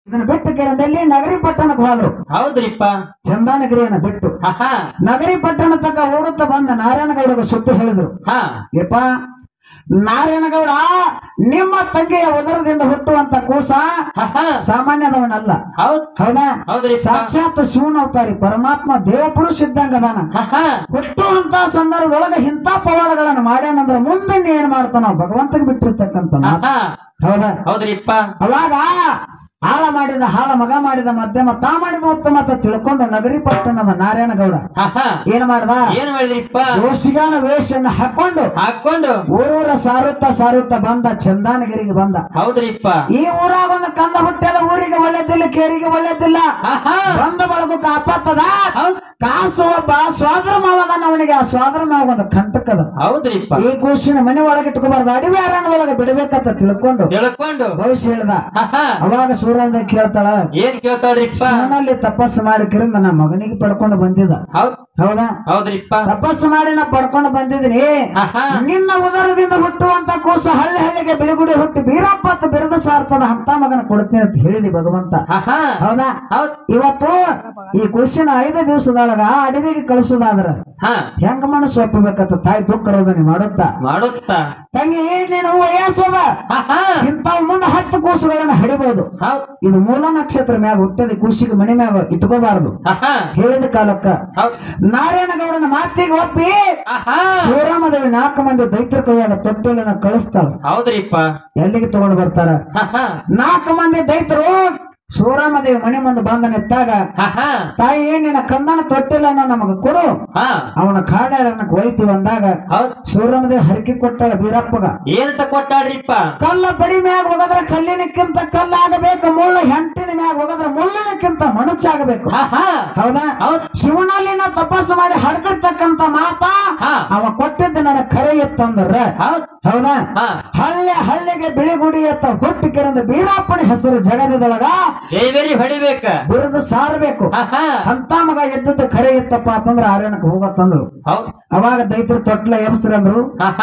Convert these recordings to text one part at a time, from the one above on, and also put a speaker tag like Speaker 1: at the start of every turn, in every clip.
Speaker 1: ಇದನ್ನ ಬಿಟ್ಟು ಕೇಳಿದಲ್ಲಿ ನಗರಿ ಪಟ್ಟಣಕ್ಕೆ ಹೋದ್ರು.
Speaker 2: ಹೌದ್ರಿಪ್ಪ.
Speaker 1: ಚಂದಾನಗಿರಿಯನ್ನ ಬಿಟ್ಟು ನಗರಿ ಪಟ್ಟಣ ತಕ್ಕ ಓಡುತ್ತಾ ಬಂದ ನಾರಾಯಣಗೌಡಗ ಸುದ್ದಿ ಹೇಳಿದ್ರು. ಯಪ್ಪ ನಾರಾಯಣಗೌಡ, ನಿಮ್ಮ ತಂಗಿಯ ಉದರದಿಂದ ಹುಟ್ಟುವಂತ ಕೂಸ ಸಾಮಾನ್ಯದವನಲ್ಲ. ಹೌದಾ? ಸಾಕ್ಷಾತ್ ಶಿವನವತಾರಿ ಪರಮಾತ್ಮ ದೇವಪುರುಷ ಇದ್ದಂಗದಾನ. ಹುಟ್ಟುವಂತ ಸಂದರ್ಭದೊಳಗ ಇಂಥ ಪವಾಡಗಳನ್ನು ಮಾಡ್ಯಾನಂದ್ರ ಮುಂದೆ ಏನ್ ಮಾಡ್ತಾನ ಭಗವಂತಗೆ ಬಿಟ್ಟಿರ್ತಕ್ಕಂತ. ಹೌದಾ?
Speaker 2: ಹೌದ್ರಿಪ್ಪ.
Speaker 1: ಅವಾಗ ಹಾಳ ಮಾಡಿದ ಹಾಳ ಮಗ ಮಾಡಿದ ಮಧ್ಯಮ ತಾ ಮಾಡಿದ ಉತ್ತಮ ಅಂತ ತಿಳ್ಕೊಂಡು ನಗರಿ ಪಟ್ಟಣದ ನಾರಾಯಣಗೌಡ ಏನ್ ಮಾಡ್ದ?
Speaker 2: ಏನ್ ಮಾಡಿದ್ರಿಪ್ಪ?
Speaker 1: ದೋಷಿಗಾನ ವೇಷನ್ನ ಹಾಕೊಂಡು ಊರೂರ ಸಾರುತ್ತಾ ಬಂದ ಚಂದಾನಗಿರಿಗೆ ಬಂದ.
Speaker 2: ಹೌದ್ರಿಪ್ಪ.
Speaker 1: ಈ ಊರಾಗ ಒಂದು ಕಂದ ಹುಟ್ಟ್ಯದ, ಊರಿಗೆ ಒಳ್ಳೆದಿಲ್ಲ, ಕೇರಿಗೆ ಒಳ್ಳೆದಿಲ್ಲ, ಬಂದ ಬಳಗಕ್ಕೆ ಆಪತ್ತದ. ಕಾಸು ಒಬ್ಬ ಸ್ವಾದ್ರ ಮಾವದಾನ, ಅವನಿಗೆ ಆ ಸ್ವಾದ್ರ ಮಾವ ಒಂದು ಕಂಟಕದ.
Speaker 2: ಹೌದ್ರಿಪ್ಪ.
Speaker 1: ಈ ಕೂಸಿನ ಮನೆ ಒಳಗೆ ಇಟ್ಕೋಬಾರ್ದು, ಅಡವಿ ಅರಣ್ಯದೊಳಗೆ ಬಿಡಬೇಕಂತ ತಿಳ್ಕೊಂಡು ಭವಿಷ್ಯ ಹೇಳ್ದ. ಅವಾಗ ಸೂರ್ಯದ ಕೇಳ್ತಾಳ,
Speaker 2: ಏನ್ ಕೇಳ್ತಾಳ್ರಿಪ್ಪ?
Speaker 1: ಶಿವನಲ್ಲಿ ತಪಸ್ಸು ಮಾಡಿ ಕಿರಿಂದ ನಾ ಮಗನಿಗೆ ಪಡ್ಕೊಂಡು ಬಂದಿದ್ದ. ಹೌದಾ?
Speaker 2: ಹೌದ್ರಿಪ್ಪ.
Speaker 1: ತಪಸ್ಸು ಮಾಡಿ ನಾ ಪಡ್ಕೊಂಡು ಬಂದಿದ್ದೀನಿ. ನಿನ್ನ ಉದರದಿಂದ ಹುಟ್ಟುವಂತ ಕೂಸು ಹಳ್ಳಿ ಹಳ್ಳಿಗೆ ಬಿಳಿಗುಡಿ ಹುಟ್ಟಿ ಬೀರಪ್ಪ ಅಂತ ಬಿರುದು ಸಾರ್ತದ ಅಂತ ಮಗನ ಕೊಡ್ತೀನಿ ಅಂತ ಹೇಳಿದಿ ಭಗವಂತ. ಹೌದಾ? ಇವತ್ತು ಈ ಕೂಸಿನ 5 ದಿವಸದೊಳಗ ಅಡವಿಗೆ ಕಳಿಸೋದಾದ್ರ ಹೆಂಗ ಮನಸ್ಸು ಒಪ್ಪಬೇಕಂತ ತಾಯಿ ದುಃಖ ರೋದನೆ ಮಾಡುತ್ತಾ ತಂಗಿ ನೀನು ವಯಸ್ಸದ ಇಂತ ಮುಂದೆ 10 ಕೂಸುಗಳನ್ನ ಹಡಿಬಹುದು. ಇದು ಮೂಲ ನಕ್ಷತ್ರ ಮ್ಯಾಗ ಹುಟ್ಟದ ಕೂಸಿಗೆ ಮನೆ ಮ್ಯಾಗ ಇಟ್ಕೋಬಾರದು ಹೇಳಿದ ಕಾಲಕ್ಕ ನಾರಾಯಣಗೌಡನ ಮಾತಿಗೆ ಒಪ್ಪಿ ಶಿವರಾಮದೇವಿ 4 ಮಂದಿ ದೈತ್ಯ ಕೈಯಾಗ ತೊಟ್ಟಲನ್ನ ಕಳಿಸ್ತಾಳ.
Speaker 2: ಹೌದ್ರಿಪ್ಪ.
Speaker 1: ಎಲ್ಲಿಗೆ ತಗೊಂಡು ಬರ್ತಾರ? 4 ಮಂದಿ ದೈತ್ರು ಶಿವರಾಮದೇವಿ ಮನೆ ಮುಂದೆ ಬಂದ ನಿಂತಾಗ, ತಾಯಿ ನಿನ್ನ ಕಂದನ ತೊಟ್ಟಿಲನ್ನ ನಮಗ ಕೊಡು, ಅವನ ಕಾಡಕ್ಕೆ ಒಯ್ತೀವಿ ಅಂದಾಗ ಶಿವರಾಮದೇವಿ ಹರಕೆ ಕೊಟ್ಟಾಳ ಬೀರಪ್ಪಗ.
Speaker 2: ಏನಂತ ಕೊಟ್ಟಾಳ್ರಿಪ್ಪ? ಕಲ್ಲ
Speaker 1: ಬಡಿ ಮ್ಯಾಗ ಹೋಗದ್ರ ಕಲ್ಲಿನಕ್ಕಿಂತ ಕಲ್ಲಾಗಬೇಕು, ಮುಳ್ಳು ಹೆಂಟಿನ ಮ್ಯಾಗ ಹೋಗದ್ರ ಮುಳ್ಳಿನಕ್ಕಿಂತ ಮನುಷ್ಯಾಗಬೇಕು. ಹೌದಾ? ಶಿವನಲ್ಲಿನ ತಪಸ್ಸು ಮಾಡಿ ಹಡ್ದಿರ್ತಕ್ಕಂತ ಮಾತ ಅವ ಕೊಟ್ಟಿದ್ದ ನನ್ನ ಕರೆ ಇತ್ತಂದ್ರ. ಹೌದಾ? ಹಳ್ಳಿಗೆ ಬಿಳಿಗುಡಿ ಎತ್ತ ಹುಟ್ಟಿ ಕೆರೆದ ಬೀರಪ್ಪನ ಹೆಸರು ಜಗದೊಳಗ
Speaker 2: ಜೈಬೇರಿ ಹೊಡಿಬೇಕ,
Speaker 1: ಬಿರುದು ಸಾರಬೇಕು. ಅಂತ ಮಗ ಎದ್ದದ್ದು ಖರೆ ಇತ್ತಪ್ಪ ಅಂತಂದ್ರ ಆರ್ಯನಕ್ಕೆ ಹೋಗತ್ತಂದ್ರು. ಅವಾಗ ದೈತ್ಯರ ತೊಟ್ಲ ಎಬ್ಸ್ರಂದ್ರು.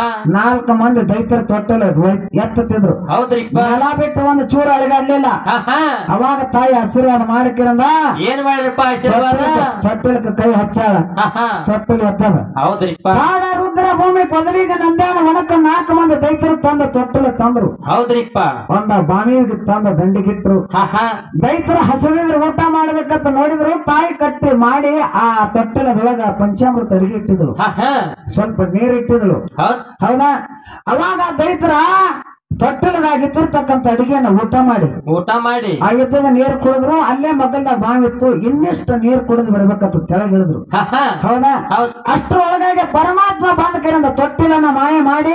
Speaker 1: 4 ಮಂದಿ ದೈತ್ಯರ ತೊಟ್ಟಲ ಎತ್ತತಿದ್ರು. ನೆಲ ಬಿಟ್ಟು ಒಂದು ಚೂರ ಅಳಿಗಾಡ್ಲಿಲ್ಲ. ಅವಾಗ ತಾಯಿ ಆಶೀರ್ವಾದ ಮಾಡಿಕಿರಂದ
Speaker 2: ಏನ್ ಮಾಡಿರಪ್ಪ ಆಶೀರ್ವಾದ?
Speaker 1: ತೊಟ್ಟಲಕ್ಕೆ ಕೈ ಹಚ್ಚಾಳ, ತೊಟ್ಟಲು ಎತ್ತದ. ಕಾಡ ರುದ್ರ ಭೂಮಿ ಕೊದಲಿಗೆ ನಂದ್ಯಾನ ಒಣಕ 4 ಮಂದಿ ದೈತ್ಯರು ತಂದ ತೊಟ್ಟಲು ತಂದ್ರು.
Speaker 2: ಹೌದ್ರಿಪ್ಪ.
Speaker 1: ಒಂದ ಬಾವಿಗೆ ತಂದ ದಂಡಿಗಿಟ್ರು. ದೈತ್ಯರು ಹಸಿವಿದ್ರೆ ಊಟ ಮಾಡ್ಬೇಕಂತ ನೋಡಿದ್ರು. ತಾಯಿ ಕಟ್ಟಿ ಮಾಡಿ ಆ ತೊಟ್ಟಲದೊಳಗ ಪಂಚಾಮೃತ ಅಡಿಗೆ ಇಟ್ಟಿದ್ರು, ಸ್ವಲ್ಪ ನೀರು ಇಟ್ಟಿದ್ರು. ಹೌದಾ? ಅವಾಗ ದೈತ್ರ ತೊಟ್ಟಲದಾಗಿತ್ತಿರ್ತಕ್ಕಂಥ ಅಡಿಗೆನ ಊಟ ಮಾಡಿ ಆ ಯುದ್ಧದ ನೀರು ಕುಡಿದ್ರು. ಅಲ್ಲೇ ಮಗಲ್ದಾಗ ಬಾವಿತ್ತು, ಇನ್ನೆಷ್ಟು ನೀರು ಕುಡಿದು ಬರ್ಬೇಕಂತ ತೆಳಗಿಳಿದ್ರು. ಹೌದಾ? ಅಷ್ಟರೊಳಗಾಗಿ ಪರಮಾತ್ಮ ಬಂದ ಕರೆಯಿಂದ ತೊಟ್ಟಿಲನ್ನ ಮಾಯ ಮಾಡಿ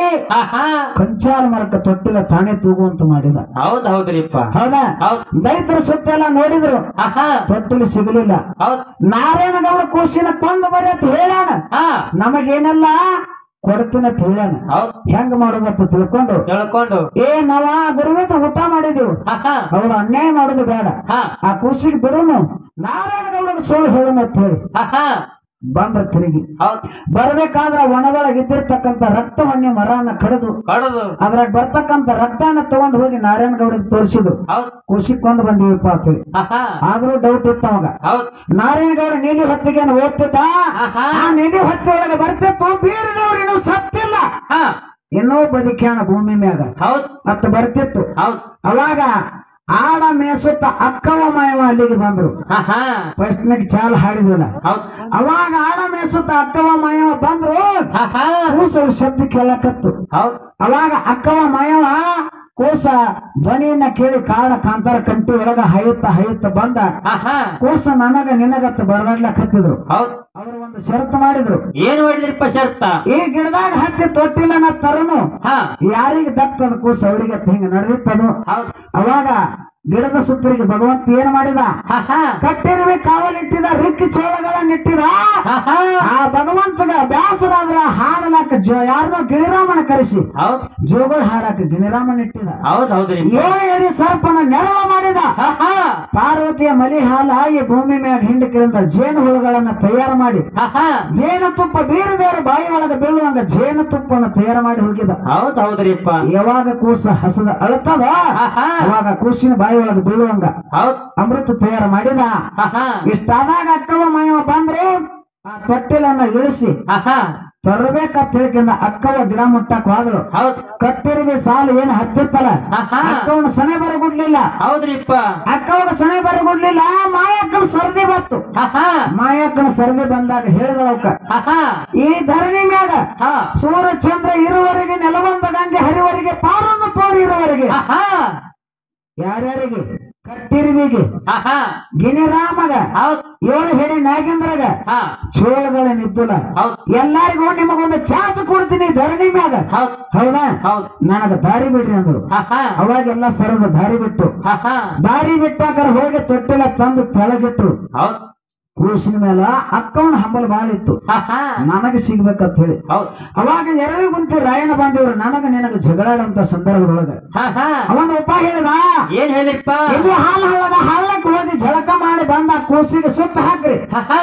Speaker 1: ಕಂಚಾಲ ಮರಕ ತೊಟ್ಟಿಲ ತಾನೇ ತೂಗುವಂತ ಮಾಡಿದ.
Speaker 2: ಹೌದ್ರಿಪ್ಪ.
Speaker 1: ಹೌದಾ? ದೈತರ ಸುತ್ತೆಲ್ಲ ನೋಡಿದ್ರು, ತೊಟ್ಟಿಲು ಸಿಗಲಿಲ್ಲ. ನಾರಾಯಣಗೌಡ ಕೂಸಿನ ಕೊಂದು ಬರೀ ಅಂತ ಹೇಳ್ಯಾನ, ನಮಗೇನೆಲ್ಲ ಕೊಡ್ತೀನಿ ಅಂತ ಹೇಳ್ಯಾನ. ಹೆಂಗ್ ಮಾಡೋದಂತ ತಿಳ್ಕೊಂಡು ನಾವ ಗುರುವಿತ ಊಟ ಮಾಡಿದೀವಿ, ಅವ್ರು ಅನ್ಯಾಯ ಮಾಡೋದು ಬೇಡ, ಆ ಕೂಸಿಗೆ ಬಿಡೋನು, ನಾರಾಯಣಗೌಡನ ಸುಳ್ಳು ಹೇಳೋಣ ಅಂತ ಹೇಳಿ ಬಂದ್ರ ತಿರುಗಿ ಬರ್ಬೇಕಾದ್ರ ಒಣದೊಳಗೆ ಇದ್ದಿರ್ತಕ್ಕಂಥ ರಕ್ತವನ್ನೇ ಮರನ್ನ ಕಡಿದು ಅದ್ರಾಗ ಬರ್ತಕ್ಕಂಥ ರಕ್ತನ ತಗೊಂಡು ಹೋಗಿ ನಾರಾಯಣಗೌಡಗೆ ತೋರಿಸಿದ್ರು. ಖುಷಿ ಕೊಂದು ಬಂದಿವಪ್ಪ ಅಂತ ಹೇಳಿ. ಆದ್ರೂ ಡೌಟ್ ಇತ್ತು ಅವಾಗ. ನಾರಾಯಣಗೌಡ ನೀಲಿ ಹೊತ್ತಿಗೆ ಓದ್ತಿದ್ದ, ಆ ನೀಲಿ ಹೊತ್ತಿ ಒಳಗೆ ಬರ್ತಿತ್ತು, ಬೀರದವ್ರು ಇನ್ನೂ ಸತ್ತಿಲ್ಲ, ಇನ್ನೂ ಬದುಕ್ಯಾಣ ಭೂಮಿ ಮ್ಯಾಗ ಅಂತ ಬರ್ತಿತ್ತು. ಅವಾಗ ಆಡ ಮೇಸುತ್ತ ಅಕ್ಕವ ಮಾಯವ ಅಲ್ಲಿಗೆ ಬಂದ್ರು. ಫಸ್ಟ್ನಾಗ ಚಾಲ ಹಾಡಿದಿಲ್ಲ. ಅವಾಗ ಆಡ ಮೇಸುತ್ತ ಅಕ್ಕವ ಮಾಯವ ಬಂದ್ರು. ಕೂಸು ಶಬ್ದ ಕೇಳಕತ್ತು. ಅವಾಗ ಅಕ್ಕವ ಮಾಯವ ಕೂಸ ಧ್ವನಿಯನ್ನ ಕೇಳಿ ಕಾಡ ಕಾಂತಾರ ಕಂಟಿ ಒಳಗ ಹೈಯುತ್ತ ಬಂದ ಕೂಸ ನನಗ ನಿನಗತ್ತ ಬಡದಾಡ್ಲಕ್ ಹತ್ತಿದ್ರು. ಅವ್ರು ಒಂದು ಷರತ್ತು ಮಾಡಿದ್ರು.
Speaker 2: ಏನ್ ಮಾಡಿದ್ರಿಪ್ಪ ಷರತ್ತ?
Speaker 1: ಈ ಗಿಡದಾಗ ಹತ್ತಿ ತೊಟ್ಟಿಲ್ಲ ತರನು, ಯಾರಿಗೆ ದತ್ತದ ಕೂಸ ಅವ್ರಿಗೆ ಹಿಂಗ ನಡೆದಿತ್ತದು. ಅವಾಗ ಗಿಡದ ಸುತ್ತರಿಗೆ ಭಗವಂತ ಏನ್ ಮಾಡಿದ? ಕಟ್ಟಿರುವೆ ಕಾವಲಿಟ್ಟಿದ, ರಿಕ್ಕಿ ಚೋಳಗಳನ್ನಿಟ್ಟಿದ. ಆ ಭಗವಂತಗ ಬ್ಯಾಸರಾದ್ರ ಹಾಡಲಾಕ ಯಾರನ್ನೋ ಗಿಣಿರಾಮನ ಕರೆಸಿ ಜೋಗಳ ಹಾಡಾಕ ಗಿಣಿರಾಮನ್ ಇಟ್ಟಿದ. 7 ಅಡಿ ಸರ್ಪನ ನೆರಳ ಮಾಡಿದ. ಪಾರ್ವತಿ ಪಾರ್ವತಿಯ ಮಲಿ ಹಾಲ ಈ ಭೂಮಿ ಮ್ಯಾಗ ಹಿಂಡಕ್ರಿಂದ ಜೇನು ಹುಳುಗಳನ್ನ ತಯಾರು ಮಾಡಿ ಜೇನುತುಪ್ಪ ಬೇರೆ ಬೇರೆ ಬಾಯಿ ಒಳಗ ಬೀಳುವಂಗ ಜೇನುತುಪ್ಪವನ್ನು ತಯಾರು ಮಾಡಿ ಹೋಗಿದ.
Speaker 2: ಹೌದ್ರಿಪ್ಪ.
Speaker 1: ಯಾವಾಗ ಕೂಸ ಹಸದ ಅಳತದ ಅವಾಗ ಕೂಸಿನ ಬಾಯಿ ಒಳಗ ಬೀಳುವಂಗ ಅಮೃತ ತಯಾರು ಮಾಡಿದ. ಇಷ್ಟಾದಾಗ ಅಕ್ಕವ ಮಾಯವ ಬಂದ್ರು ಆ ತೊಟ್ಟಿಲನ್ನ ಇಳಿಸಿ ತರಬೇಕಂತ ಹೇಳ್ಕೊಂಡ ಅಕ್ಕವ ಗಿಡ ಮುಟ್ಟಕ್ ಹೋದ್ರು. ಕಟ್ಟಿರ್ವಿ ಸಾಲು ಏನು ಹತ್ತಿತ್ತಲ್ಲ ಅಕ್ಕವನ ಸನೆ ಬರಗುಡ್ಲಿಲ್ಲ.
Speaker 2: ಹೌದ್ರಿಪ್ಪ.
Speaker 1: ಅಕ್ಕವಾಗ ಸನೆ ಬರಗುಡ್ಲಿಲ್ಲ. ಮಾಯಕ್ಕನ ಸರದಿ ಬತ್ತು. ಮಾಯಕ್ಕನ ಸರದಿ ಬಂದಾಗ ಹೇಳಿದಳಕ್ಕ, ಈ ಧರಣಿ ಮ್ಯಾಗ ಸೂರ್ಯ ಚಂದ್ರ ಇರುವವರೆಗೆ ನೆಲವಂದ ಗಂಗೆ ಹರಿವರೆಗೆ ಪಾರೊಂದು ಪೋರು ಇರುವವರೆಗೆ ಯಾರ್ಯಾರಿಗೆ ಕಟ್ಟಿರ್ವಿಗೆ ಗಿಣಿರಾಮಗ 7 ಹೆಡೆ ನಾಗೇಂದ್ರಗ ಚೋಳಗಳ ನಿದ್ದುಲ ಎಲ್ಲಾರಿಗೂ ನಿಮಗೊಂದು ಚಾಚು ಕೊಡ್ತೀನಿ ಧರಣಿ ಮ್ಯಾಗ. ಹೌದಾ? ನನಗ ದಾರಿ ಬಿಡ್ರಿ ಅಂದ್ರು. ಅವಾಗೆಲ್ಲ ಸರದ ದಾರಿ ಬಿಟ್ಟು ದಾರಿ ಬಿಟ್ಟಾಕರ ಹೋಗಿ ತೊಟ್ಟಿಲ ತಂದು ತೆಳಗಿಟ್ರು. ಕೂಸಿನ ಮೇಲ ಅಕ್ಕವನ ಹಂಬಲ್ ಬಾಳ ಇತ್ತು. ನನಗೆ ಸಿಗ್ಬೇಕಂತ ಹೇಳಿ ಅವಾಗ 2 ಗುಂತಿ ರಾಯಣ ಬಂದಿವ್ರು. ನನಗ ನಿನಗ ಜಗಳಾಡಂತ ಸಂದರ್ಭದೊಳಗ ಅವನ ಉಪಾಯ ಹೇಳಿದ.
Speaker 2: ಏನ್ ಹೇಳಿಪ್ಪ?
Speaker 1: ಇಲ್ಲಿ ಹಾಲು ಹಳ್ಳದ ಹಳ್ಳಕ್ಕೆ ಹೋಗಿ ಜಳಕ ಮಾಡಿ ಬಂದ ಕೂಸಿಗೆ ಸುತ್ತ ಹಾಕ್ರಿ.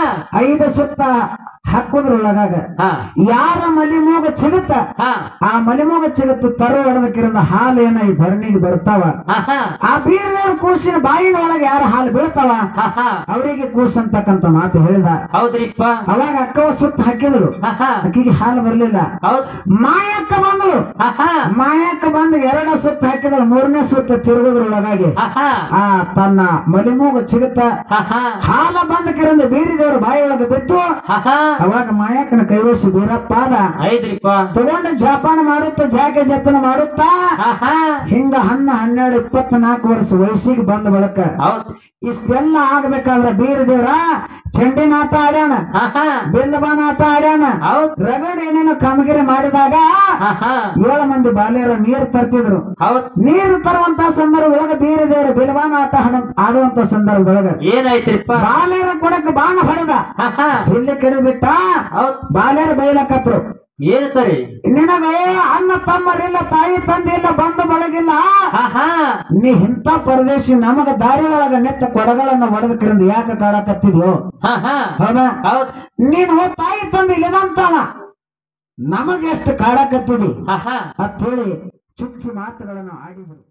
Speaker 1: 5 ಸುತ್ತ ಹಾಕೋದ್ರೊಳಗಾಗ ಯಾರ ಮಲಿಮೂಗ ಸಿಗುತ್ತ ಆ ಮಲಿಮೂಗ ಸಿಗುತ್ತ ತರು ಹೊಡೆದಕ್ಕಿರಂದ ಹಾಲು ಏನ ಈ ಧರಣಿಗೆ ಬರ್ತಾವ. ಆ ಬೀರ್ನವ್ರ ಕೂಸಿನ ಬಾಯಿನ ಒಳಗೆ ಯಾರ ಹಾಲು ಬೀಳ್ತಾವ ಅವರಿಗೆ ಕೂಸ್ ಅಂತಕ್ಕಂತ ಮಾತು ಹೇಳಿದ.
Speaker 2: ಹೌದ್ರಿಪ್ಪ.
Speaker 1: ಅವಾಗ ಅಕ್ಕವ ಸುತ್ತ ಹಾಕಿದಳು. ಅಕ್ಕಿಗೆ ಹಾಲು ಬರ್ಲಿಲ್ಲ. ಮಾಯಕ್ಕ ಬಂದಳು. ಮಾಯಕ್ಕ ಬಂದು 2 ಸುತ್ತ ಹಾಕಿದಳು. 3ನೇ ಸುತ್ತ ತಿರುಗೋದ್ರೊಳಗಾಗಿ ಆ ತನ್ನ ಮಲಿಮೂಗ ಸಿಗುತ್ತ ಹಾಲ ಬಂದಕ್ಕಿರಂದ ಬೀರಿದವ್ರ ಬಾಯಿ ಒಳಗೆ ಬಿದ್ದು ಅವಾಗ ಮಾಯಕ್ಕನ ಕೈವಸಿ ಬೀರಪ್ಪಾದ ತಗೊಂಡು ಜಪಾನ ಮಾಡುತ್ತ ಜಾಕೆ ಜತನ ಮಾಡುತ್ತಾ ಹಿಂಗ 12, 24 ವರ್ಷ ವಯಸ್ಸಿಗೆ ಬಂದ ಬಳಕ ಇಷ್ಟೆಲ್ಲ ಆಗ್ಬೇಕಾದ್ರ ಬೀರದೇವ್ರ ಚಂಡಿನ ಆಟ ಆಡ್ಯಾನ, ಬಿಲ್ಲಬಾನ ಆಟ ಆಡ್ಯಾನ, ರಗಡ್ ಏನೇನೋ ಕಾಮಗಿರಿ ಮಾಡಿದಾಗ 7 ಮಂದಿ ಬಾಲ್ಯರು ನೀರು ತರ್ತಿದ್ರು. ನೀರು ತರುವಂತ ಸಂದರ್ಭದೊಳಗ ಬೀರದೇವ್ರ ಬಿಲ್ಲಬಾನ ಆಟ ಆಡುವಂತ ಸಂದರ್ಭದೊಳಗ
Speaker 2: ಏನಾಯ್ತಿಪ್ಪ?
Speaker 1: ಬಾಲ್ಯರ ಕೊಡಕ್ ಬಾಣ ಹೊಡೆದ ಜಿಲ್ಲೆ ಕೆಡ ಬಿಟ್ಟ. ಬಾಲ್ಯರು ಬೈಲಕತ್ರು.
Speaker 2: ಏನಂತಾರೆ?
Speaker 1: ನಿನಗ ಅಣ್ಣ ತಮ್ಮರಿಲ್ಲ, ತಾಯಿ ತಂದೆ ಇಲ್ಲ, ಬಂಧು ಬಳಗಿಲ್ಲ, ನೀ ಇಂಥ ಪರದೇಶಿ ನಮಗ ದಾರಿ ಒಳಗ ನೆತ್ತ ಕೊಡಗಳನ್ನ ಹೊಡೆದಕ್ರಿಂದ ಯಾಕೆ ಕಾಡಕತ್ತಿದ್ಯೋ? ಹೌದಾ? ನೀನು ತಾಯಿ ತಂದೆ ಇಲ್ಲದಂತಾವ ನಮಗ ಎಷ್ಟು ಕಾಡಕತ್ತಿದಿ ಅಂತ ಹೇಳಿ ಚುಚ್ಚಿ ಮಾತುಗಳನ್ನು ಆಡಿದ್ರು.